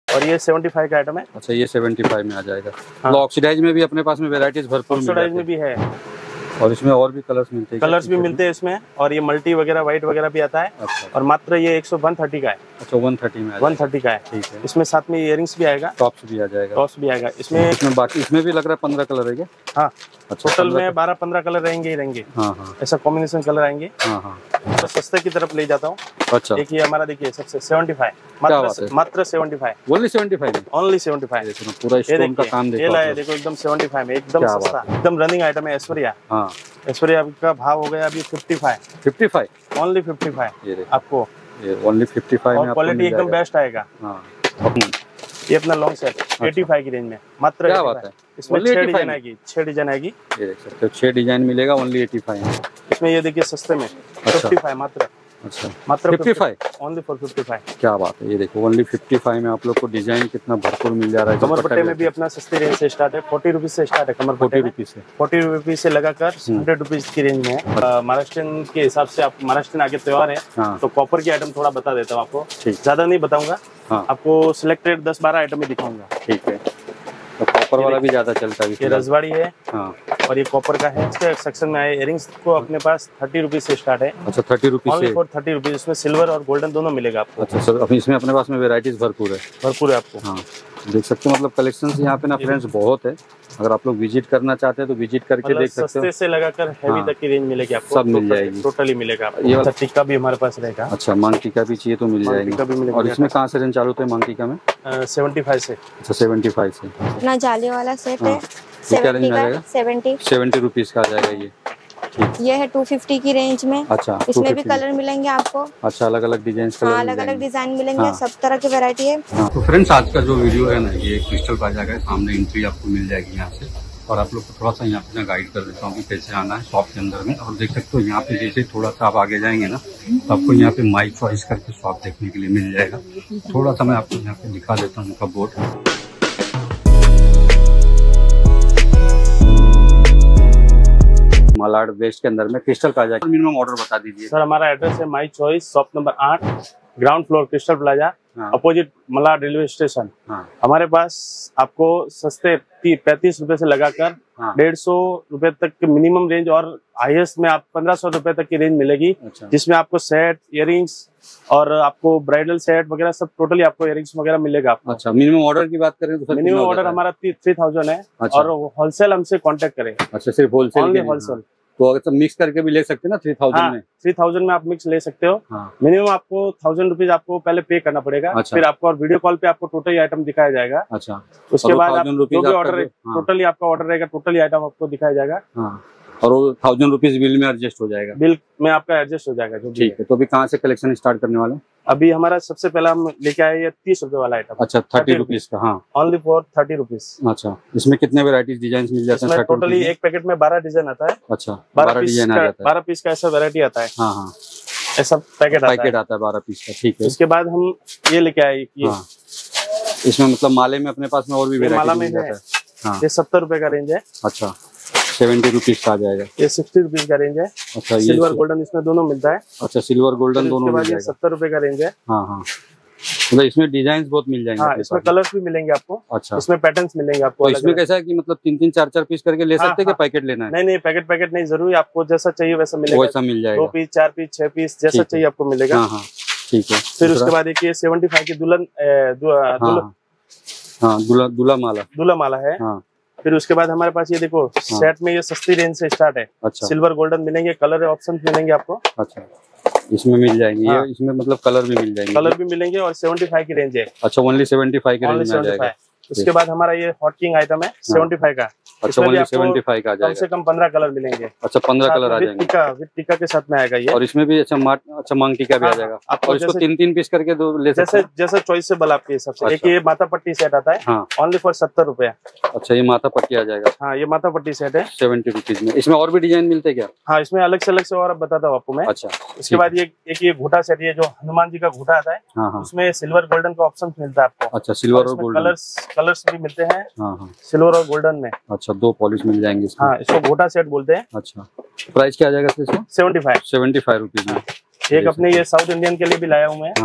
और ये 75 का आइटम है। अच्छा, ये 75 में आ जाएगा। हाँ। ऑक्सीडाइज में भी अपने पास में वेराइटीज भरपूर ऑक्सीडाइज में भी है, और इसमें और भी कलर्स मिलते हैं। कलर्स भी मिलते हैं इसमें, और ये मल्टी वगैरह व्हाइट वगैरह भी आता है। अच्छा। और मात्र ये 130 का है। अच्छा, 130 में 130 का है। ठीक है। इसमें साथ में इयरिंग्स भी आएगा, टॉप्स भी आ जाएगा। टॉप्स भी आएगा इसमें बाकी इसमें भी लग रहा है 15 कलर है क्या? हाँ। अच्छा, टोटल में 12-15 कलर रहेंगे ही रहेंगे। हाँ हाँ, ऐसा कॉम्बिनेशन कलर आएंगे। हाँ हाँ। तो सस्ते की तरफ ले जाता हूँ। अच्छा, देखिए हमारा, देखिए सबसे 75 मात्र 75 ओनली 75 ओनली 75। पूरा स्टोन का काम देखो, ये लाया देखो एकदम 75 में, एकदम सस्ता, एकदम रनिंग आइटम है। ऐश्वर्या, हाँ ऐश्वर्या का भाव हो गया अभी 55 ओनली 55 आपको, ओनली 55 में। क्वालिटी एकदम बेस्ट आएगा। हाँ। ये अपना लॉन्ग सेट 85 की रेंज में मात्र। क्या बात है, इसमें 6 डिजाइन आएगी, 6 डिजाइन आएगी। ये देख सकते हो 6 डिजाइन मिलेगा ओनली 85 में। इसमें ये देखिए सस्ते में 55 मात्र। अच्छा, मात्र 55 ओनली फॉर 55। क्या बात है, ये देखो ओनली 55 में आप लोग को डिजाइन कितना भरपूर मिल जा रहा है। कमर पट्टे में भी अपना सस्ती रेंज से स्टार्ट है, 40 रुपीज से स्टार्ट है कमर पट्टे। 40 रुपीज से, 40 रुपीज से लगाकर 100 रुपीज की रेंज में है। महाराष्ट्र के हिसाब से, आप महाराष्ट्र आगे त्योहार है। हाँ। तो कॉपर की आइटम थोड़ा बता देता हूँ आपको, ज्यादा नहीं बताऊंगा। हाँ। आपको सिलेक्टेड 10-12 आइटम ही दिखाऊंगा। ठीक है। तो कॉपर वाला भी ज्यादा चलता है। ये रजवाड़ी है। हाँ। और ये कॉपर का है। इसके सेक्शन में आए इयरिंग्स को अपने पास 30 रुपीज से स्टार्ट है। अच्छा, 30 रुपीज से, 30 रुपीज। इसमें सिल्वर और गोल्डन दोनों मिलेगा आपको। अच्छा सर, अभी इसमें अपने पास में वेराइटीज भरपूर है आपको। हाँ, देख सकते हो, मतलब कलेक्शंस यहाँ पे ना फ्रेंड्स बहुत है। अगर आप लोग विजिट करना चाहते हैं तो विजिट करके देख सकते हो। सस्ते से लगाकर हैवी तक की रेंज मिलेगी आपको, सब मिल जाएगी, टोटली मिलेगा आपको। ये वाला टिक्का भी हमारे पास रहेगा। अच्छा, मांग टिक्का भी चाहिए तो मिल जाएगी। और इसमें कहाँ से रेंज चालू होते हैं मांग टिक्का में? 75 से। अच्छा, 75 से। अपना जाली वाला सेट है, 70 रुपीज का आ जाएगा ये। ये है 250 की रेंज में। अच्छा, इसमें भी कलर मिलेंगे आपको। अच्छा, अलग अलग डिजाइन, अलग अलग डिजाइन मिलेंगे। हाँ। सब तरह की वैरायटी है। हाँ। तो फ्रेंड्स, आज का जो वीडियो है ना, ये क्रिस्टल प्लाजा का सामने एंट्री आपको मिल जाएगी यहाँ से। और आप लोग को थोड़ा सा यहाँ पे गाइड कर देता हूँ कि कैसे आना है शॉप के अंदर में। और देख सकते हो यहाँ पे जैसे थोड़ा सा आप आगे जाएंगे ना, तो आपको यहाँ पे माई चॉइस करके शॉप देखने के लिए मिल जाएगा। थोड़ा सा मैं आपको यहाँ पे दिखा देता हूँ उनका बोर्ड। मलाड वेस्ट के अंदर में क्रिस्टल प्लाजा, मिनिमम ऑर्डर बता दीजिए सर। हमारा एड्रेस है my choice, shop number 8, ground floor, crystal plaza, opposite Malad railway station. हमारे पास आपको सस्ते 35 रुपए से लगाकर 150 रुपए तक के मिनिमम रेंज, और हाईएस्ट में आप 1500 रुपए तक की रेंज मिलेगी। अच्छा। जिसमें आपको सेट, इयरिंग्स और आपको ब्राइडल सेट वगैरह सब टोटली आपको इयरिंग्स वगैरह मिलेगा आपको। अच्छा, मिनिमम ऑर्डर की बात करें तो मिनिमम ऑर्डर हमारा 3000 है। अच्छा। और होलसेल हमसे कांटेक्ट करें। अच्छा, सिर्फ होलसेल, होलसेल। तो अगर मिक्स करके भी ले सकते हैं ना 3000 में? 3000 में आप मिक्स ले सकते हो। हाँ। मिनिमम आपको 1000 रुपीज आपको पहले पे करना पड़ेगा। अच्छा। फिर आपको और वीडियो कॉल पे आपको टोटल आइटम दिखाया जाएगा। अच्छा। उसके बाद आप जो भी ऑर्डर, टोटली आपका ऑर्डर रहेगा, टोटली आइटम आपको दिखाया जाएगा। हाँ। और वो 1000 रुपीज बिल में एडजस्ट हो जाएगा। बिल में आपका एडजस्ट हो जाएगा जो। ठीक है। तो अभी कहाँ से कलेक्शन स्टार्ट करने वाले? अभी हमारा सबसे पहला हम लेके आए ये 30 रुपए वाला आइटम। अच्छा, 30 रुपीज का। हाँ, ओनली फॉर 30 रुपीज। अच्छा, इसमें कितने वेराइटीज डिजाइन मिल जाते हैं? टोटली एक पैकेट में 12 डिजाइन आता है। अच्छा, 12 डिजाइन आ जाता है। 12 पीस का ऐसा वेरायटी आता है। हाँ हाँ, ऐसा पैकेट आता है 12 पीस का। ठीक है। उसके बाद हम ये लेके आए, इसमें मतलब माले में अपने पास में और भी वेराइटी मिल जाता है। ये 70 रुपए का रेंज है। अच्छा, 70 रुपीज का आ जाएगा। ये 60 रुपीज का रेंज है। अच्छा, सिल्वर गोल्डन इसमें दोनों मिलता है। अच्छा, सिल्वर गोल्डन दोनों मिल जाएगा। 70 रुपए का रेंज है। हाँ हाँ, मतलब इसमें डिजाइन बहुत मिल जाएंगे। हाँ, इसमें कलर्स भी मिलेंगे आपको। अच्छा, इसमें पैटर्न्स मिलेंगे आपको। तो इसमें कैसा है कि मतलब 3-3, 4-4 पीस करके ले सकते हैं कि पैकेट लेना है? नहीं, पैकेट नहीं, जरूरी आपको जैसा चाहिए वैसा मिलेगा। वैसा मिल जाएगा। 2 पीस, 4 पीस, 6 पीस, जैसा चाहिए आपको मिलेगा। हाँ हाँ, ठीक है। फिर उसके बाद एक ये 75 की दूल्हा माला है। फिर उसके बाद हमारे पास ये देखो, सेट में ये सस्ती रेंज से स्टार्ट है। अच्छा। सिल्वर गोल्डन मिलेंगे, कलर ऑप्शन मिलेंगे आपको। अच्छा, इसमें मिल जाएंगे। हाँ। ये इसमें मतलब कलर भी मिल जाएंगे। और 75 की रेंज है। अच्छा, ओनली 75 की रेंज में आ जाएगा। उसके बाद हमारा ये हॉट किंग आइटम है 75 का। अच्छा, ओनली 75 का आ जाएगा। कम से कम 15 कलर मिलेंगे। अच्छा, 15 कलर आ जाएंगे। विद टिक्का के साथ में आएगा ये। और इसमें भी अच्छा मांग टिक्का भी आ जाएगा। और इसको 3-3 पीस करके ले सकते हैं, जैसे चॉइसेबल आपके हिसाब से। एक ये माथा पट्टी सेट आता है, ओनली फॉर 70 रुपया। अच्छा, ये माथा पट्टी आ जाएगा। हाँ, ये माथा पट्टी सेट है 70 रुपीज में। इसमें और भी डिजाइन मिलते हैं क्या? हाँ, इसमें अलग से और बताता हूँ आपको मैं। अच्छा। उसके बाद ये घूटा सेट, ये जो हनुमान जी का घूटा आता है, उसमें सिल्वर गोल्डन का ऑप्शन मिलता है आपको। अच्छा, सिल्वर और गोल्डन कलर्स भी मिलते हैं। सिल्वर और गोल्डन में। अच्छा, 2 पॉलिश मिल जाएंगे इसमें। हाँ, इसको घोटा सेट बोलते हैं। अच्छा, प्राइस क्या आ जाएगा इसका? 75 रुपीज में। एक अपने ये साउथ इंडियन के लिए भी लाया हूँ मैं। हाँ हाँ,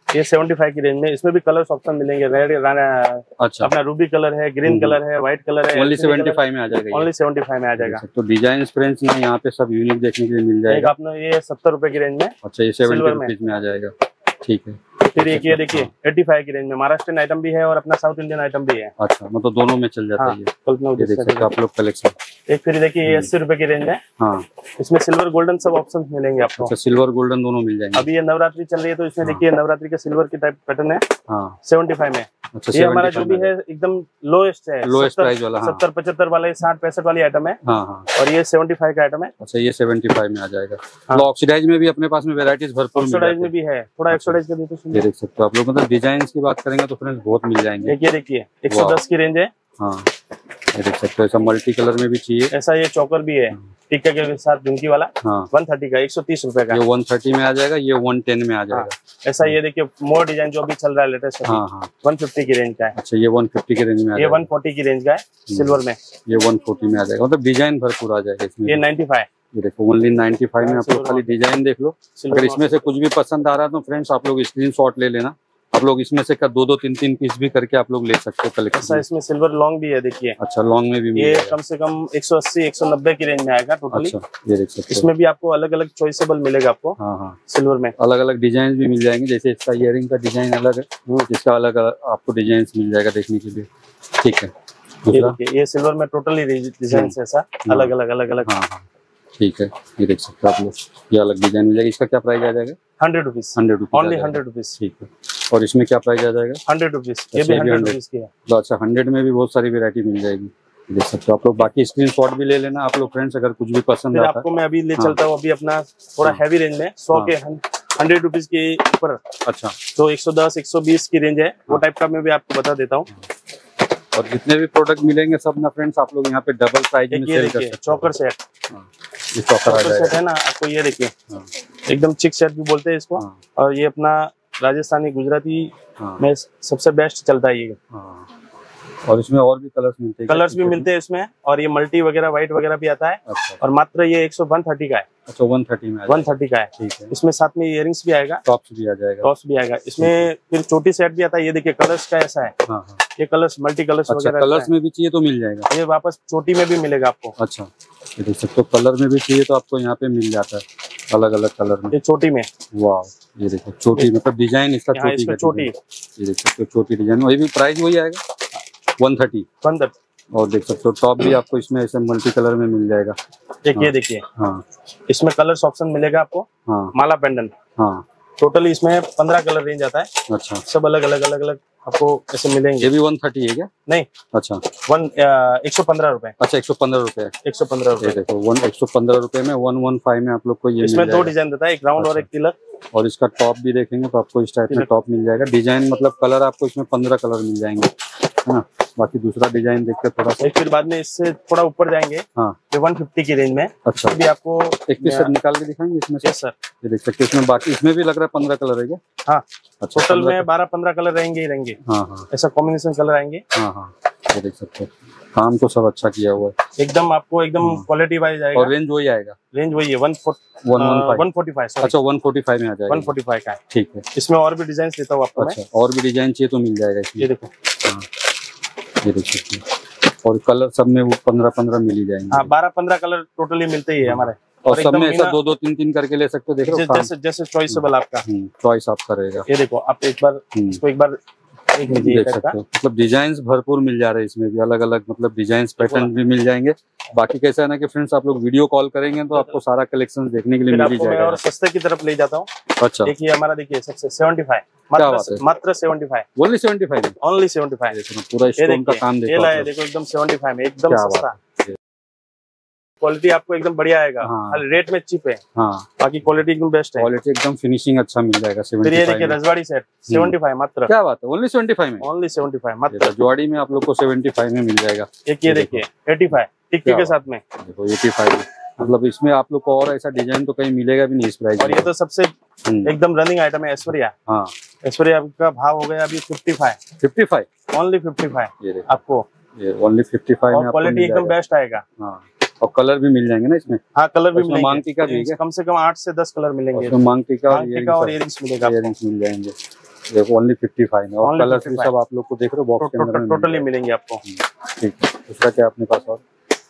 ये 75 की रेंज में, इसमें भी कलर्स ऑप्शन मिलेंगे। रेड, अच्छा, अपना रूबी कलर है, ग्रीन कलर है, व्हाइट कलर है। ओनली 75 में आ जाएगा। ओनली 75 में आ जाएगा। तो डिजाइन फ्रेंड्स ना यहाँ पे सब यूनिक देखने के लिए मिल जाएगा। आपने ये 70 रुपए की रेंज में। अच्छा, ये 70 रुपीज में आ जाएगा। ठीक है। फिर एक ये देखिए 85 की रेंज में महाराष्ट्रियन आइटम भी है और अपना साउथ इंडियन आइटम भी है। अच्छा, मतलब दोनों में चल जाता है ये देख सकते हैं आप लोग कलेक्शन। एक फिर देखिए ये 80 रुपए की रेंज है। हाँ, इसमें सिल्वर गोल्डन सब ऑप्शन मिलेंगे आपको। अच्छा, सिल्वर गोल्डन दोनों मिल जाएंगे। अभी ये नवरात्रि चल रही है तो इसमें देखिए नवरात्रि के सिल्वर की टाइप पैटर्न है। हाँ, 75 में। अच्छा, ये हमारा जो भी है एकदम लोएस्ट है, लोएस्ट प्राइस वाला। 70-75 वाला, 60-65 वाली आइटम है। हाँ हाँ, और ये 75 का आइटम है। अच्छा, ये 75 में आ जाएगा। तो ऑक्सीडाइज में भी अपने पास में वेराइटीज भरपूर ऑक्सीडाइज में भी है, थोड़ा ऑक्सीडाइज का ये देख सकते हो आप लोग। मतलब डिजाइन की बात करेंगे तो फ्रेंड्स बहुत मिल जाएंगे। ये देखिए 110 की रेंज है। हाँ, ये देख सकते हो। ऐसा मल्टी कलर में भी चाहिए, ऐसा ये चौकर भी है टिक्का के साथ झुमकी वाला। हाँ, 130 का, 130 रुपए का। ये 130 में आ जाएगा, ये 110 में आ जाएगा। ऐसा ये देखिए मोर डिजाइन जो भी चल रहा है लेटेस्ट, हाँ हाँ, 150 की रेंज का है। अच्छा, ये 150 के रेंज में आ ये जाएगा। 140 की रेंज का है सिल्वर में। ये 140 में आ जाएगा। मतलब डिजाइन भरपूर आ जाएगा इसमें। ये 95। ये देखो ओनली 95 में आप लोग खाली डिजाइन देख लो। अगर इसमें से कुछ भी पसंद आ रहा है तो फ्रेंड्स आप लोग स्क्रीनशॉट ले लेना। आप लोग इसमें से 2-2, 3-3 पीस भी करके आप लोग ले सकते हो कलेक्शन। ऐसा इसमें सिल्वर लॉन्ग भी है देखिए। अच्छा, लॉन्ग में भी ये कम से कम 180-190 की रेंज में आएगा टोटली। अच्छा, ये देख सकते हो। इसमें भी आपको अलग अलग चॉइसेबल मिलेगा आपको। हाँ हाँ, सिल्वर में अलग अलग डिजाइन भी मिल जाएंगे। जैसे इसका इयरिंग का डिजाइन अलग है, इसका अलग आपको डिजाइन मिल जाएगा देखने के लिए। ठीक है। ये सिल्वर में टोटली डिजाइन ऐसा अलग अलग अलग अलग। हाँ हाँ, ठीक है। ये देख सकते हो आप लोग, ये अलग डिजाइन मिल जाएगा। इसका क्या प्राइस आ जाएगा? 100 रुपीज। 100 rupees, only 100 rupees. ठीक है। और इसमें क्या प्राइस आ जाएगा? 100 रुपीज। ये भी 100 रुपीज की है। तो अच्छा, 100 में भी बहुत सारी वेरायटी मिल जाएगी। देख सकते हो आप लोग। बाकी स्क्रीनशॉट भी ले लेना आप लोग फ्रेंड्स, अगर कुछ भी पसंद आता है। आपको मैं अभी ले चलता हूँ अभी अपना थोड़ा हैवी रेंज में 100 के 100 रुपीज के ऊपर। अच्छा, तो 110-120 की रेंज है, वो टाइप का मैं भी आपको बता देता हूँ। और जितने भी प्रोडक्ट मिलेंगे सब ना फ्रेंड्स आप लोग यहाँ पे डबल प्राइस में सेल कर सकते हैं। चौकर सेट, ये चौकर सेट है ना आपको। ये देखिए एकदम चिक सेट भी बोलते हैं इसको। और ये अपना राजस्थानी गुजराती में सबसे बेस्ट चलता है ये। और इसमें और भी कलर्स मिलते हैं? कलर्स भी मिलते हैं इसमें। और ये मल्टी वगैरह व्हाइट वगैरह भी आता है। अच्छा। और मात्र ये 130 का है। अच्छा, 130 में 130 का है। ठीक है। इसमें साथ में इयरिंग्स भी आएगा, टॉप्स भी आ जाएगा। टॉप्स भी आएगा इसमें। फिर छोटी सेट भी आता है। ये देखिए कलर्स का ऐसा है। हाँ हाँ, ये कलर्स मल्टी कलर्स वगैरह। कलर्स में भी चाहिए तो मिल जाएगा। ये वापस चोटी में भी मिलेगा आपको। अच्छा, ये देख सकते हो। कलर में भी चाहिए तो आपको यहाँ पे मिल जाता है अलग अलग कलर में। ये चोटी में। वाह, ये देखो चोटी, मतलब डिजाइन इसका चोटी। ये देख सकते हो चोटी डिजाइन। वही भी प्राइस वही आएगा 130। और देख सकते हो टॉप भी आपको इसमें ऐसे मल्टी कलर में मिल जाएगा। एक ये देखिए। हाँ, इसमें कलर्स ऑप्शन मिलेगा आपको। हाँ, माला पेंडेंट। हाँ, टोटली इसमें 15 कलर रेंज आता है। अच्छा, सब अलग अलग अलग अलग आपको ऐसे मिलेंगे। ये भी 130 है क्या? नहीं, अच्छा 115 रुपए। अच्छा, 115 रुपए। 115 रुपए। देखो 115 रुपए में 115 में आप लोग को ये इसमें 2 डिजाइन देता है, एक राउंड और एक तिलक। और इसका टॉप भी देखेंगे तो आपको इस टाइप में टॉप मिल जाएगा। डिजाइन मतलब कलर आपको इसमें 15 कलर मिल जाएंगे, है ना। बाकी दूसरा डिजाइन देखते थोड़ा सा। फिर बाद में इससे थोड़ा ऊपर जाएंगे। हाँ, 150 की रेंज में। अच्छा, भी आपको एक पीस निकाल के दिखाएंगे इसमें से। सर, ये देख सकते हैं इसमें। बाकी इसमें भी लग रहा है 15 कलर है क्या? हाँ, अच्छा, टोटल में 12-15 कलर रहेंगे ही रहेंगे। हाँ हाँ, ऐसा कॉम्बिनेशन कलर आएंगे। हाँ हाँ, ये देख सकते हो। काम तो सब अच्छा किया हुआ है एकदम। आपको एकदम क्वालिटी वाइज आएगा। और रेंज वही आएगा? रेंज वही है 145। अच्छा, 145 में आ जाएगा। 145 का है। ठीक है। इसमें और भी डिजाइन देता हूँ आपको। अच्छा, और भी डिजाइन चाहिए तो मिल जाएगा इसमें। ये देखो, ये देख सकते हैं। और कलर सब में वो 15-15 मिल ही जाएंगे। हाँ, 12-15 कलर टोटली मिलते ही है हमारे। और सब में ऐसा 2-2, 3-3 करके ले सकते हो। देखो जैसे चॉइसेबल आपका, चॉइस आपका रहेगा। ये देखो आप एक बार इसको एक बार देख सकते हो। मतलब डिजाइन्स भरपूर मिल जा रहे हैं इसमें भी, अलग अलग मतलब डिजाइन पैटर्न भी मिल जाएंगे। बाकी कैसा है ना कि फ्रेंड्स आप लोग वीडियो कॉल करेंगे तो आपको सारा कलेक्शन देखने के लिए मिल ही जाएगा। और सस्ते की तरफ ले जाता हूँ। अच्छा, देखिए हमारा देखिए सबसे 75 मात्र 75। ओनली 75। ओनली 75। पूरा स्टोन का काम देखो। देखो एकदम 75 में एकदम सस्ता। क्वालिटी आपको एकदम बढ़िया आएगा। हाँ, रेट में चिप है। हाँ, बाकी क्वालिटी एकदम बेस्ट है। क्वालिटी एकदम फिनिशिंग अच्छा मिल जाएगा। 75। ये देखिए रजवाड़ी सेट 75 मात्र। क्या बात है, ओनली 75 में। ओनली 75 मात्र। रजवाड़ी में आप लोग को 75 में मिल जाएगा। एक ये देखिए 85 टिक्की के साथ में। देखो 85 मतलब इसमें आप लोग को और ऐसा डिजाइन तो कहीं मिलेगा भी नहीं इस प्राइस। और ये तो सबसे एकदम रनिंग आइटम है ऐश्वर्या। हाँ, ऐश्वर्या का भाव हो गया अभी 55। ओनली 55 आपको। ओनली 55 में क्वालिटी एकदम बेस्ट आएगा। हाँ, और कलर भी मिल जाएंगे ना इसमें। हाँ, कलर भी मिलेंगे। मांग टीका भी है, कम से कम 8 से 10 कलर मिलेंगे। मांग टीका और इयरिंग्स मिलेगा। इयरिंग्स मिल जाएंगे। देखो ओनली 55 में, और Only कलर भी 55 सब आप लोग को देख रहे हो बॉक्स के अंदर में टोटली मिलेंगे आपको। ठीक है। दूसरा क्या अपने पास और?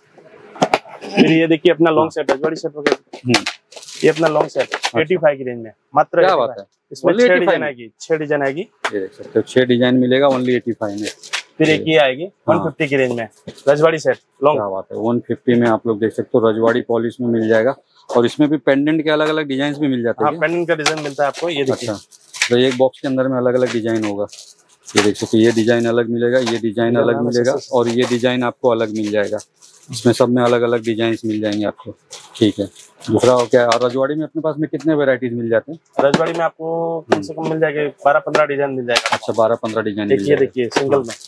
फिर ये देखिए अपना लॉन्ग सेट है, बड़ी सेट वगैरह, ये अपना लॉन्ग सेट 85 की रेंज में मात्र। क्या बात है, इसमें Only 6 85 डिजाइन आएगी, 6 डिजाइन आएगी। ये देख सकते हो 6 डिजाइन मिलेगा ओनली 85 में। फिर एक ये आएगी 150 की रेंज में रजवाड़ी सेट लॉन्ग। क्या बात है, 150 में आप लोग देख सकते हो, रजवाड़ी पॉलिश में मिल जाएगा। और इसमें भी पेंडेंट के अलग अलग डिजाइन भी मिल जाते हैं। पेंडेंट का डिजाइन मिलता है आपको, ये देखिए। अच्छा, तो एक बॉक्स के अंदर में अलग अलग डिजाइन होगा। ये देख सकते हो, ये डिजाइन अलग मिलेगा, ये डिजाइन अलग मिलेगा, और ये डिजाइन आपको अलग मिल जाएगा। इसमें सब में अलग अलग डिजाइन मिल जाएंगे आपको। ठीक है। दूसरा और क्या, और रजवाड़ी में अपने पास में कितने वेराइटीज मिल जाते हैं? रजवाड़ी में आपको कम से कम मिल जाएगा 12-15 डिजाइन मिल जाएगा। अच्छा, 12-15 डिजाइन। देखिए देखिए सिंगल में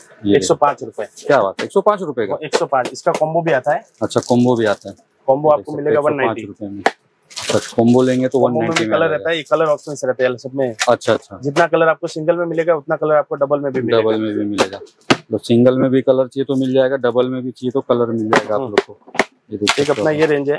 105 रुपए। क्या बात है, 105 रुपए का? 105। इसका कॉम्बो भी आता है। अच्छा, कॉम्बो भी आता है। कॉम्बो आपको मिलेगा 190 रुपए में। अच्छा, कॉम्बो लेंगे तो 190 में कलर रहता है, ये कलर ऑप्शन से रहते हैं सब में। अच्छा अच्छा, जितना कलर आपको सिंगल में मिलेगा उतना कलर आपको डबल में भी मिलेगा। डबल में भी मिलेगा। तो सिंगल में भी कलर चाहिए तो मिल जाएगा, डबल में भी चाहिए तो कलर मिल जाएगा आप लोग को। ये देखिए एक अपना ये रेंज है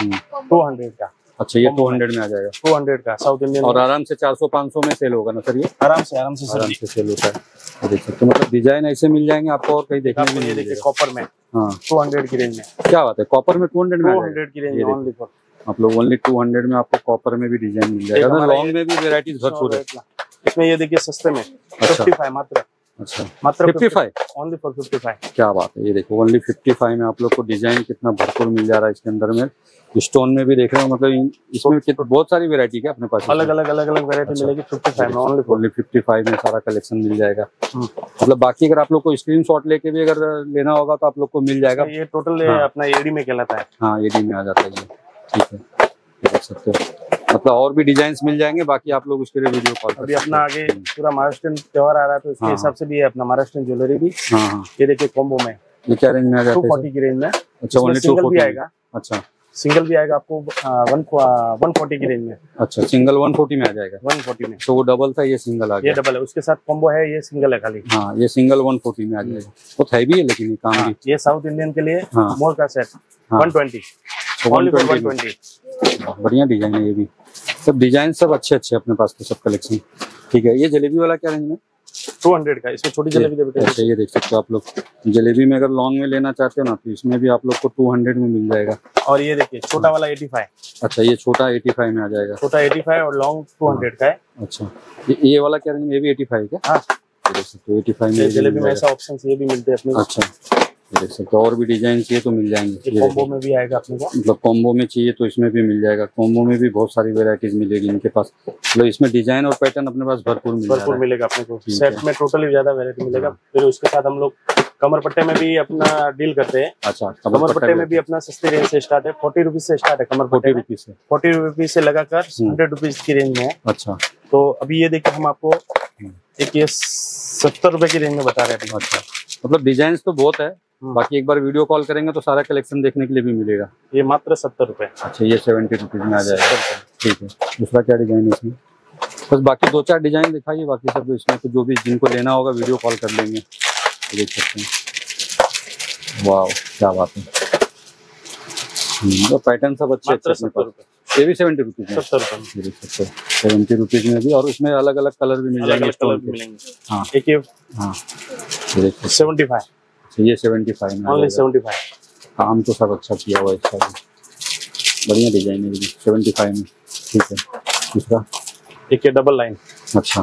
200 का। अच्छा, ये 200 में आ जाएगा। 200 का साउथ इंडियन, और आराम से 400-500 में सेल होगा ना सर? ये आराम से सेल होता है। देख सकते हो, मतलब डिजाइन ऐसे मिल जाएंगे आपको और कहीं देखने को नहीं देखिए कॉपर में। हाँ, 200 की रेंज में। क्या बात है, कॉपर में 200 में? 200 की रेंज में ओनली फॉर आप लोग ओनली 200 में आपको कॉपर में भी डिजाइन मिल जाएगा। लॉन्ग में भी वेराइटीज भरपूर है। इसमें ये देखिए सस्ते में 55 मात्र। अच्छा, मात्र 55 ओनली फॉर 55। क्या बात है, ये देखो ओनली 55 में आप लोग को डिजाइन कितना भरपूर मिल जा रहा है इसके अंदर में। स्टोन में भी देख रहे हो, मतलब इसमें बहुत सारी वेरायटी है अपने पास। अलग अलग वेरायटी मिलेगी 55 में ओनली 55 में सारा कलेक्शन मिल जाएगा। मतलब बाकी अगर आप लोग को स्क्रीनशॉट लेके भी अगर लेना होगा तो आप लोग को मिल जाएगा। ये टोटल अपना एडी में कहलाता है। हाँ, एडी में आ जाता है ये। ठीक है, देख सकते हो, मतलब और भी डिजाइन मिल जाएंगे। बाकी आप लोग उसके लिए वीडियो कॉल अभी अपना आगे पूरा महाराष्ट्र त्योहार आ रहा है तो इसके हिसाब से भी है अपना महाराष्ट्र ज्वेलरी भी। हाँ, ये देखिए कॉम्बो में ये क्या रेंज में आ जाता है? 240 की रेंज में। अच्छा, ओनली 240 भी आएगा। अच्छा, सिंगल भी आएगा आपको 140 की रेंज में। अच्छा, सिंगल 140 में आ जाएगा। 140 में। तो वो डबल था, ये सिंगल आ गया। ये डबल है, उसके साथ कॉम्बो है, ये सिंगल है खाली। हाँ, ये सिंगल 140 में आ जाएगा। बहुत हैवी है लेकिन ये काम भी। ये साउथ इंडियन के लिए मोर का सेट 120। 120 बढ़िया डिजाइन है ये भी। सब डिजाइन सब अच्छे अपने पास तो सब कलेक्शन। ठीक है, ये जलेबी वाला क्या रेंज में? 200 का। इसमें छोटी जलेबी देते हैं। अच्छा, ये देख सकते हो आप लोग, जलेबी में अगर लॉन्ग में लेना चाहते हो ना तो इसमें भी आप लोग को 200 में मिल जाएगा। और ये देखिए छोटा वाला 85। अच्छा, ये छोटा 85 में आ जाएगा। छोटा 85 और लॉन्ग 200 का है। अच्छा, ये वाला क्या रेंज में? ये भी 85 क्या? हाँ, देख सकते हो 85 में जलेबी में ऐसा ऑप्शन ये भी मिलते हैं अपने। अच्छा, देख सकते हो, और भी डिजाइन चाहिए तो मिल जाएंगे। कॉम्बो में भी आएगा अपने को। मतलब कॉम्बो में चाहिए तो इसमें भी मिल जाएगा। कॉम्बो में भी बहुत सारी वेराइटीज मिलेगी इनके पास। मतलब इसमें डिजाइन और पैटर्न अपने पास भरपूर मिलेगा अपने को। सेट में टोटली ज्यादा वेरायटी मिलेगा। फिर उसके साथ हम लोग कमर पट्टे में भी अपना डील करते हैं। अच्छा, कमर पट्टे में भी अपना सस्ती रेंज से स्टार्ट है। 40 रुपीज से स्टार्ट है कमर पट्टे। 40 रुपीज से लगाकर 100 रुपीज की रेंज में है। अच्छा, तो अभी ये देखिए हम आपको एक ये 70 रुपए की रेंज में बता रहे हैं। अच्छा, मतलब डिजाइन तो बहुत है। बाकी एक बार वीडियो कॉल करेंगे तो सारा कलेक्शन देखने के लिए भी मिलेगा। ये मात्र 70 रुपए। अच्छा, ये 70 रुपीज में आ जाएगा। ठीक है, दूसरा क्या डिजाइन है इसमें? बस बाकी 2-4 डिजाइन दिखाइए, बाकी सब इसमें तो जो भी जिनको लेना होगा वीडियो कॉल कर लेंगे। देख सकते हैं, वाह क्या बात है। तो पैटर्न सब अच्छे ये भी 70 रुपीज में। 70 रुपए देख सकते हो, 70 रुपीज में भी। और उसमें अलग अलग कलर भी मिल जाएंगे। हाँ, एक ये 75। ये 75 में। ओनली 75। काम तो सब अच्छा किया हुआ है इसका, बढ़िया डिजाइन है 75 में। ठीक है, दूसरा एक ये डबल लाइन। अच्छा,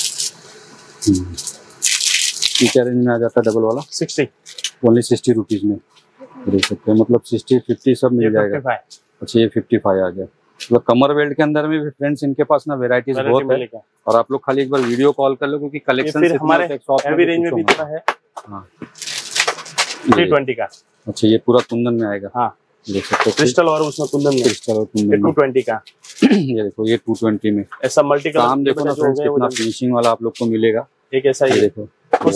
ये क्या रेंज में आ जाता है डबल वाला? 60। ओनली 60 रुपीज में देख सकते हैं। मतलब 60-50 सब मिल जाएगा। अच्छा, ये 55 आ गया। मतलब कमर बेल्ट के अंदर में भी फ्रेंड्स इनके पास ना वेराइटीज बहुत है। और आप लोग खाली एक बार वीडियो कॉल कर लो क्योंकि कलेक्शन हमारे हैवी रेंज में भी थोड़ा है। हाँ, 320 का। अच्छा, ये पूरा कुंदन में आएगा। हाँ, देख सकते हो, क्रिस्टल और उसमें कुंदन में। क्रिस्टल और कुंदन 220 का। ये देखो, ये 220 में ऐसा मल्टी कलर काम देखो ना फ्रेंड्स, कितना फिनिशिंग वाला आप लोग को मिलेगा। एक ऐसा ही देखो,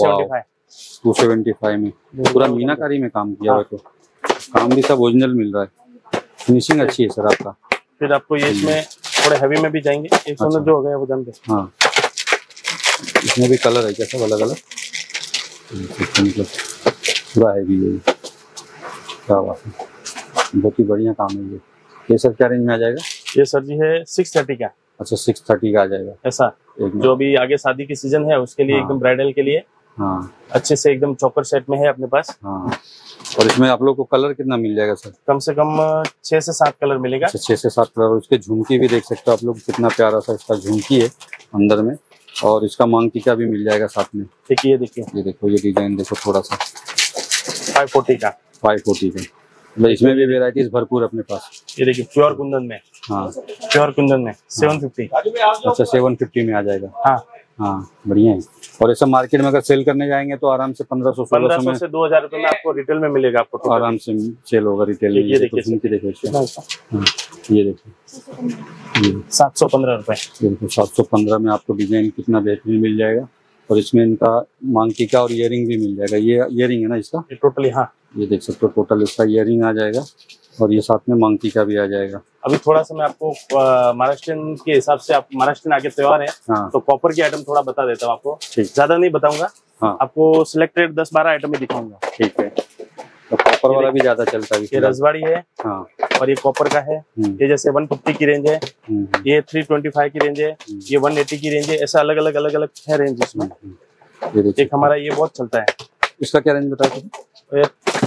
275 में पूरा मीनाकारी में काम किया हुआ। तो काम भी सब ओरिजिनल मिल रहा है, फिनिशिंग अच्छी है सर आपका। फिर आपको ये इसमें थोड़े हैवी में भी जाएंगे। एक अच्छा। जो हो गया वो जानते। हाँ, इसमें भी कलर है क्या सब अलग अलग? मतलब पूरा हैवी है, क्या बात है, बहुत ही बढ़िया काम है ये। सर क्या रेंज में आ जाएगा? ये सर जी है 630 का। अच्छा 630 का आ जाएगा ऐसा। जो भी आगे शादी की सीजन है उसके लिए हाँ। एकदम ब्राइडल के लिए हाँ अच्छे से एकदम चौकर सेट में है अपने पास। हाँ। और इसमें आप लोग को कलर कितना मिल जाएगा सर? कम से कम 6 से 7 कलर मिलेगा। अच्छा 6 से 7 कलर। उसके झुमकी भी देख सकते हो आप लोग, कितना प्यारा सा इसका झुमकी है अंदर में, और इसका मांग टीका भी मिल जाएगा साथ में। देखिए देखिए, ये देखो, ये डिजाइन देखो थोड़ा सा 540 का। 540 का, मतलब इसमें भी वेराइटीज भरपूर अपने पास। ये देखिए प्योर कुंदन में। हाँ प्योर कुंदन में 750। अच्छा 750 में आ जाएगा। हाँ हाँ बढ़िया है। और ऐसा मार्केट में अगर सेल करने जाएंगे तो आराम से 1500 से 2000 रुपए में आपको रिटेल में मिलेगा आपको total। आराम से सेल होगा रिटेल में। ये देखिए, देखो इसका। हाँ, ये देखो 715 रुपए। ये देखो 715 में आपको डिजाइन कितना बेहतरीन मिल जाएगा। और इसमें इनका मांग टीका और इयरिंग भी मिल जाएगा। ये इयरिंग है ना इसका? ये टोटली हाँ। ये देख सकते हो टोटल इसका इयरिंग आ जाएगा और ये साथ में मांग टीका भी आ जाएगा। अभी थोड़ा सा मैं आपको महाराष्ट्रियन के हिसाब से, आप महाराष्ट्रियन आगे त्योहार है हाँ। तो कॉपर की आइटम थोड़ा बता देता हूँ आपको। ठीक। ज्यादा नहीं बताऊंगा। हाँ। आपको सिलेक्टेड 10-12 आइटम में दिखाऊंगा। ठीक है। तो कॉपर वाला भी ज्यादा चलता है। ये रजवाड़ी है। हाँ। और ये कॉपर का है। ये जैसे 150 की रेंज है। ये 325 की रेंज है। ये 180 की रेंज है। ऐसा अलग अलग है रेंज इसमें। एक हमारा ये बहुत चलता है। इसका क्या रेंज बताया?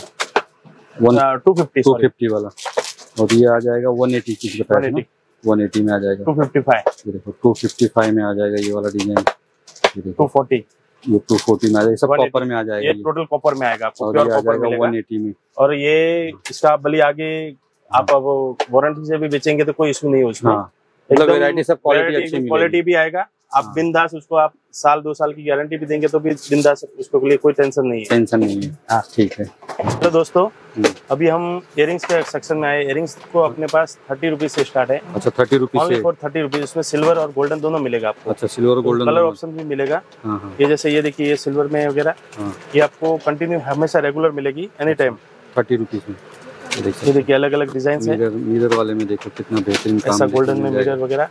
250 वाला। और ये आ जाएगा 180 की बताया ना? 180 में आ जाएगा। 255। ये देखो 255 में आ जाएगा ये वाला डिजाइन। ये देखो 240। ये 240 में आ जाएगा। सब कॉपर में आ जाएगा। ये टोटल कॉपर में आएगा आपको। और प्योर ये आ कॉपर जाएगा मिलेगा 180 में। और ये इसका भले आगे आप अब वारंटी से भी बेचेंगे तो कोई इशू नहीं है उसमें। हाँ। मतलब वैरायटी सब क्वालिटी अच्छी मिलेगी। क्वालिटी भी आएगा। आप बिंदास उसको, आप 1-2 साल की गारंटी भी देंगे तो भी बिंदास, उसको लिए कोई टेंशन नहीं है। टेंशन नहीं है। हाँ ठीक है। तो दोस्तों अभी हम इयरिंग्स के सेक्शन में आए। इयरिंग्स को अपने पास 30 रुपीज से स्टार्ट है। अच्छा 30 रुपीज से? For 30 rupees. इसमें सिल्वर और गोल्डन दोनों मिलेगा आपको। अच्छा सिल्वर और गोल्डन कलर ऑप्शन भी मिलेगा। हाँ। ये जैसे ये देखिए, ये सिल्वर में वगैरह ये आपको कंटिन्यू हमेशा रेगुलर मिलेगी एनी टाइम 30 रुपीज में। ये देखिए अलग अलग डिजाइन है। मिरर वाले में देखो कितना बेहतरीन काम। ऐसा गोल्डन में मिरर वगैरह।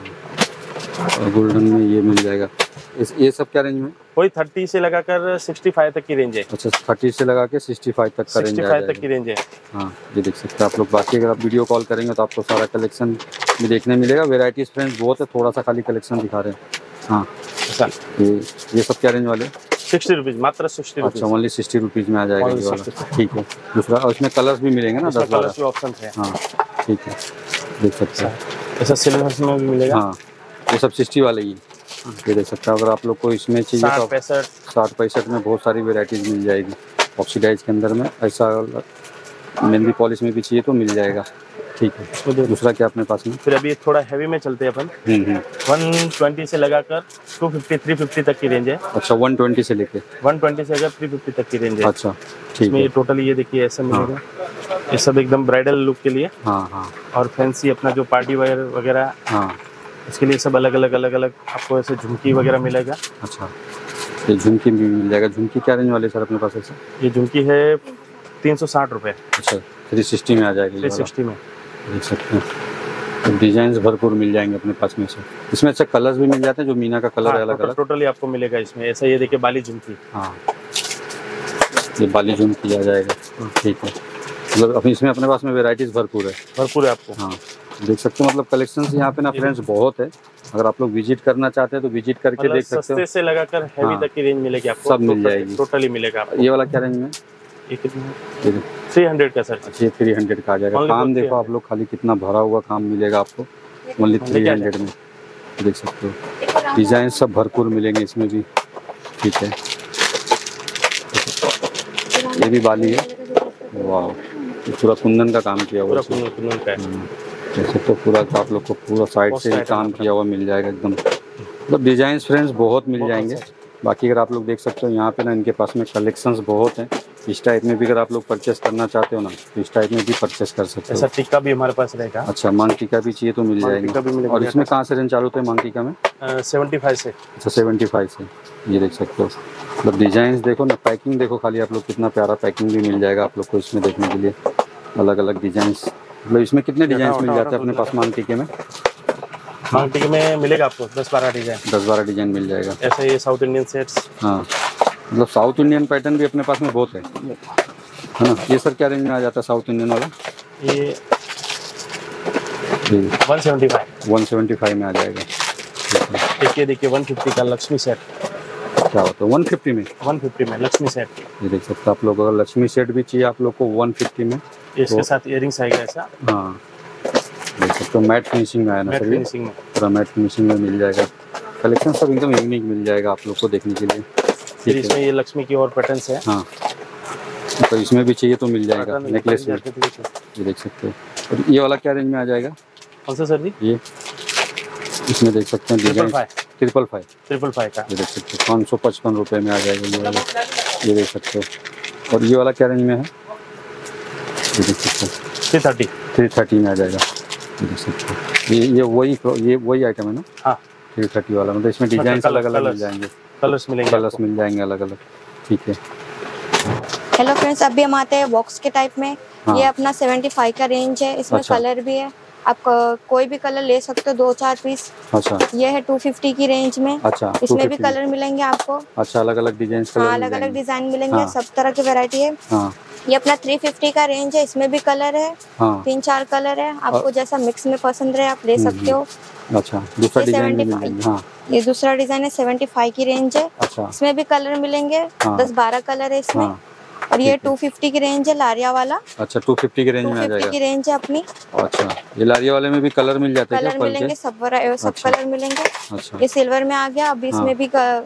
और गोल्डन में ये मिल जाएगा। ये सब क्या रेंज में? कोई 30 से लगाकर 65 तक की रेंज है। अच्छा 30 से लगा के 65 तक का रेंज है। 65 तक की रेंज है। हाँ ये देख सकते हैं आप लोग। बाकी अगर आप वीडियो कॉल करेंगे तो आपको सारा कलेक्शन भी देखने मिलेगा। वेराइटीज फ्रेंड्स बहुत है, थोड़ा सा खाली कलेक्शन दिखा रहे हैं। हाँ ऐसा। ये सब क्या रेंज वाले? 60 रुपीज, मात्र 60 रुपीज। अच्छा ओनली 60 रुपीज में आ जाएगा ये वाला। ठीक है। दूसरा, और इसमें कलर्स भी मिलेंगे ना? 10-12 ऑप्शन है। हाँ ठीक है, देख सकते हैं। ऐसा सिल्वर में भी मिलेगा। हाँ ये सब 60 वाले ही ये देख सकते हैं। अगर आप लोग को इसमें चाहिए तो 60-65 में बहुत सारी वेराइटीज मिल जाएगी। ऑक्सीडाइज के अंदर में ऐसा मेहंदी पॉलिश में भी चाहिए तो मिल जाएगा। ठीक है। दूसरा क्या अपने पास में? फिर अभी थोड़ा हैवी में चलते हैं अपन। 120 से लगाकर 250-350 तक की रेंज है। अच्छा 120 से लेके 120 से अगर 350 तक की रेंज है। अच्छा ठीक है। ये टोटली ये देखिए ऐसा मिलेगा। ये सब एकदम ब्राइडल लुक के लिए। हाँ हाँ। और फैंसी अपना जो पार्टी वेयर वगैरह, हाँ इसके लिए सब अलग अलग आपको ऐसे झुमकी वगैरह मिलेगा। अच्छा ये झुमकी भी मिल जाएगा। झुमकी क्या रेंज वाले सर अपने पास ऐसा? ये झुमकी है 360 रुपये। अच्छा 360 में आ जाएगी। 360 में देख सकते हैं। डिजाइन भरपूर मिल जाएंगे अपने पास में से। इसमें अच्छा कलर्स भी मिल जाते हैं, जो मीना का कलर है अलग अलग। टोटली आपको मिलेगा इसमें। ऐसा ये देखिए बाली झुमकी। हाँ ये बाली झुमकी आ जाएगा। ठीक है। मतलब अभी इसमें अपने पास में वेराइटीज भरपूर है आपको। हाँ देख सकते हो। मतलब कलेक्शन यहाँ पे ना फ्रेंड्स बहुत है। अगर आप लोग विजिट करना चाहते हैं तो विजिट करके देख सकते हो। सस्ते से लगाकर हैवी तक की रेंज मिलेगी आपको। सब मिल जाएगी। टोटली मिलेगा आपको। ये वाला क्या रेंज में? 300 का सर। अच्छा 300 का आ जाएगा। काम देखो आप लोग, खाली कितना भरा हुआ काम मिलेगा आपको ओनली 300 में। देख सकते हो डिजाइन सब भरपूर मिलेंगे इसमें भी। ठीक है। ये भी बाली है। वाह पूरा कुंदन का काम किया हुआ है। कुंदन का है। जैसे तो पूरा आप लोग को पूरा साइड से ही काम किया हुआ मिल जाएगा एकदम। मतलब डिजाइन फ्रेंड्स बहुत मिल जाएंगे। बाकी अगर आप लोग देख सकते हो यहाँ पे ना इनके पास में कलेक्शंस बहुत हैं। इस टाइप में भी अगर आप लोग परचेस करना चाहते हो ना तो इस टाइप में भी परचेस कर सकते हो। ऐसा टिक्का भी हमारे पास रहेगा। अच्छा मांग टीका भी चाहिए तो मिल जाएगा। और इसमें कहाँ से रेंज चालू होता है मांग टीका में? 75 से। अच्छा 75 से। ये देख सकते हो। मतलब डिजाइन देखो ना, पैकिंग देखो खाली आप लोग, कितना प्यारा पैकिंग भी मिल जाएगा आप लोग को इसमें देखने के लिए। अलग अलग डिजाइन। मतलब इसमें कितने डिजाइन मिल जाते हैं अपने पास मांग टीके में? मांग टीके में मिलेगा आपको 10-12 डिजाइन। 10-12 डिजाइन मिल जाएगा। ऐसे ये साउथ इंडियन सेट्स। हाँ मतलब साउथ इंडियन पैटर्न भी अपने पास में बहुत है ना? ये सर क्या रेंज में आ जाता है साउथ इंडियन वाला? ये 175। 175 में आ जाएगा। एक ये देखिए 150 का लक्ष्मी सेट, क्या होता है 150 में? 150 में लक्ष्मी सेट। ये देख सकते हो आप लोग, अगर लक्ष्मी सेट भी चाहिए आप लोग को 150 में, इसके साथ इयरिंग्स आएगा ऐसा। हाँ देख सकते हो, मैट फिनिशिंग में आया ना मैट सर, फिनिशिंग में पूरा मैट फिनिशिंग में मिल जाएगा। कलेक्शन सब एकदम यूनिक मिल जाएगा आप लोग को देखने के लिए। फिर इसमें ये लक्ष्मी की और पैटर्न्स है। हाँ तो इसमें भी चाहिए तो मिल जाएगा नेकलेस में, ये देख सकते हो। और ये वाला क्या रेंज में आ जाएगा? कौन सा सर जी? ये इसमें देख सकते हैं डिजाइन 555 का, ये देख सकते हो 555 रुपये में आ जाएगा ये वाला, ये देख सकते हो। और ये वाला क्या रेंज में है? ये देख सकते हो 330 में आ जाएगा, ये देख सकते हो। ये वही आइटम है ना? हाँ 330 वाला, मतलब इसमें डिजाइन अलग अलग मिल जाएंगे, कलर्स मिल जाएंगे अलग अलग। ठीक है। हेलो फ्रेंड्स, अभी हम आते हैं बॉक्स के टाइप में। हाँ। ये अपना 75 का रेंज है, इसमें अच्छा। कलर भी है, आप कोई भी कलर ले सकते हो, 2-4 पीस। अच्छा ये है 250 की रेंज में। अच्छा, इसमें भी 250 कलर मिलेंगे आपको। अच्छा, अलग अलग डिजाइन हाँ, अलग अलग डिजाइन मिलेंगे। हाँ। सब तरह की वैरायटी है। हाँ ये अपना 350 का रेंज है, इसमें भी कलर है, हाँ 3-4 कलर है, आपको जैसा मिक्स में पसंद रहे आप ले सकते हो। अच्छा, दूसरा ये डिजाइन भी मिल 75 जाएंगे। हाँ ये दूसरा डिजाइन है, 75 की रेंज है। अच्छा इसमें भी कलर मिलेंगे, हाँ। 10-12 कलर है इसमें। हाँ और ये ठीक है। 250 की रेंज है, लारिया वाला। अच्छा 250 के रेंज में आ 250 की जाएगा। रेंज है अपनी। अच्छा, ये लारिया वाले में भी कलर मिल जाते हैं क्या? कलर पल मिलेंगे, के? सब अच्छा। कलर मिलेंगे। अच्छा ये सिल्वर में आ गया, अभी इसमें हाँ। भी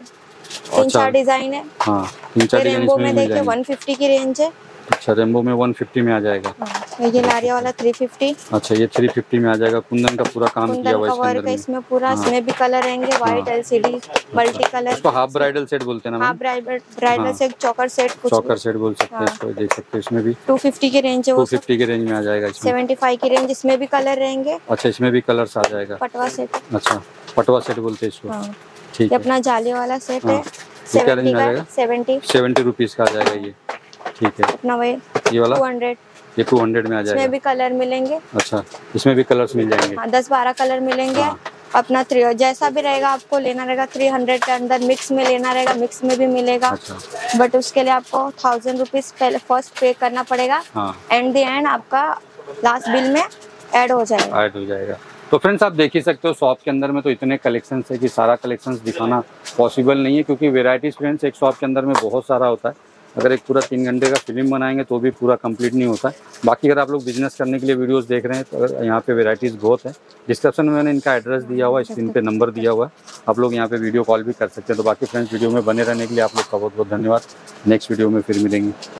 3-4 डिजाइन है। हाँ 3-4 ये डिजाइन रेनबो इसमें में मिल देखिए जाएंगे। 150 की रेंज है। अच्छा, रेनबो में 150 में आ जाएगा। ये लारिया वाला 350। अच्छा, ये 350 में आ जाएगा। कुंदन का पूरा काम किया कुंदन हुआ का है इसके वर्क अंदर है में। इसमें पूरा। हाँ। इसमें भी कलर रहेंगे, व्हाइट LCD मल्टी कलर। इसको हाफ ब्राइडल सेट बोलते हैं ना? हाफ ब्राइडल हाँ। से चौकर सेट, कुछ चौकर सेट बोल सकते हैं हाँ। इसको, देख सकते हैं। इसमें भी 250 की रेंज है वो सब। 250 के रेंज में आ जाएगा इसमें। 75 की रेंज, इसमें भी कलर रहेंगे। अच्छा, इसमें भी कलर्स आ जाएगा। पटवा सेट। अच्छा, पटवा सेट बोलते हैं इसको। हाँ। ठीक ये है। अपना जाली वाला सेट हाँ। है, ये क्या रेंज 70 में आ का, जाएगा? 70 रुपीज़ का आ जाएगा ये। ठीक है। अपना वही ये वाला 200। ये 200 में आ इसमें जाएगा। भी कलर मिलेंगे। अच्छा, इसमें भी कलर्स मिल जाएंगे। हाँ 10-12 कलर मिलेंगे। हाँ। अपना जैसा भी रहेगा आपको लेना रहेगा 300 के अंदर, मिक्स में लेना रहेगा मिक्स में भी मिलेगा। अच्छा। बट उसके लिए आपको 1000 रुपीज पहले फर्स्ट पे करना पड़ेगा। हाँ एंड द एंड आपका लास्ट बिल में ऐड हो जाएगा। ऐड हो जाएगा। तो फ्रेंड्स आप देख ही सकते हो, शॉप के अंदर में तो इतने कलेक्शंस है कि सारा कलेक्शंस दिखाना पॉसिबल नहीं है, क्योंकि वेराइटीज फ्रेंड्स एक शॉप के अंदर में बहुत सारा होता है। अगर एक पूरा 3 घंटे का फिल्म बनाएंगे तो भी पूरा कंप्लीट नहीं होता है। बाकी अगर आप लोग बिजनेस करने के लिए वीडियोस देख रहे हैं तो अगर यहाँ पे वेराइटीज़ बहुत है। डिस्क्रिप्शन में मैंने इनका एड्रेस दिया हुआ है, स्क्रीन पे नंबर दिया हुआ है, आप लोग यहाँ पे वीडियो कॉल भी कर सकते हैं। तो बाकी फ्रेंड्स वीडियो में बने रहने के लिए आप लोग का बहुत बहुत धन्यवाद। नेक्स्ट वीडियो में फिर मिलेंगे।